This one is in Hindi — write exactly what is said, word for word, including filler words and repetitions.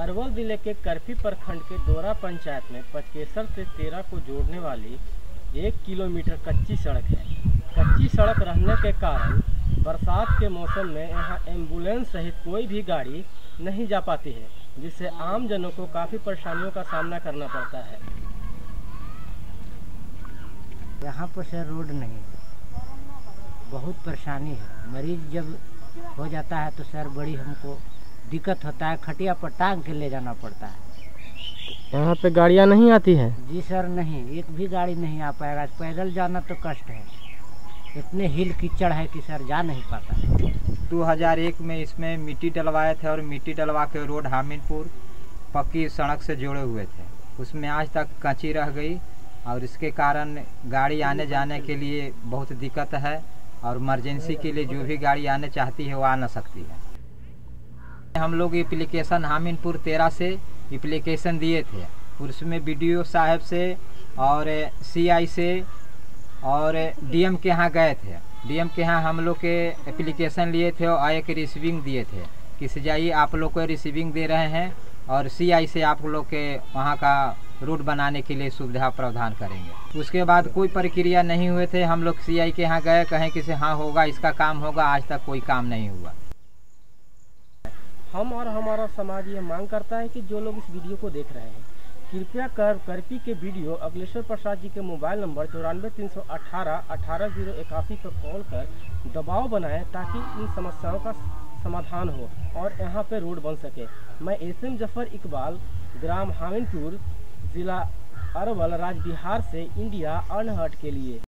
अरवल जिले के करपी प्रखंड के दोरा पंचायत में पचकेसर से तेरा को जोड़ने वाली एक किलोमीटर कच्ची सड़क है। कच्ची सड़क रहने के कारण बरसात के मौसम में यहाँ एम्बुलेंस सहित कोई भी गाड़ी नहीं जा पाती है, जिससे आम जनों को काफ़ी परेशानियों का सामना करना पड़ता है। यहाँ पर सर रोड नहीं, बहुत परेशानी है। मरीज जब हो जाता है तो सर बड़ी हमको दिक्कत होता है, खटिया पर टांग के ले जाना पड़ता है। यहाँ पे गाड़ियाँ नहीं आती हैं? जी सर नहीं, एक भी गाड़ी नहीं आ पाएगा। पैदल जाना तो कष्ट है, इतने हिल कीचड़ है कि सर जा नहीं पाता। दो हज़ार एक में इसमें मिट्टी डलवाए थे और मिट्टी डलवा के रोड हामिनपुर पक्की सड़क से जोड़े हुए थे। उसमें आज तक कच्ची रह गई और इसके कारण गाड़ी आने जाने के लिए बहुत दिक्कत है और इमरजेंसी के लिए जो भी गाड़ी आने चाहती है वो आ ना सकती है। हम लोग एप्लीकेशन हामिनपुर तेरह से एप्लीकेशन दिए थे, उसमें बीडीओ साहब से और सीआई से और डीएम के यहाँ गए थे। डीएम के यहाँ हम लोग के एप्लीकेशन लिए थे और एक रिसीविंग दिए थे कि जाइए आप लोग को रिसीविंग दे रहे हैं और सीआई से आप लोग के वहाँ का रोड बनाने के लिए सुविधा प्रावधान करेंगे। उसके बाद कोई प्रक्रिया नहीं हुए थे। हम लोग सीआई के यहाँ गए, कहें कि से हाँ होगा, इसका काम होगा, आज तक कोई काम नहीं हुआ। हम और हमारा समाज ये मांग करता है कि जो लोग इस वीडियो को देख रहे हैं, कृपया कर करपी के वीडियो अखिलेश्वर प्रसाद जी के मोबाइल नंबर चौरानवे तीन सौ अठारह अठारह जीरो इक्यासी पर कॉल कर दबाव बनाएं ताकि इन समस्याओं का समाधान हो और यहाँ पे रोड बन सके। मैं एस एम जफर इकबाल, ग्राम हामिनपुर, जिला अरवल, राज्य बिहार से इंडिया अनहर्ट के लिए।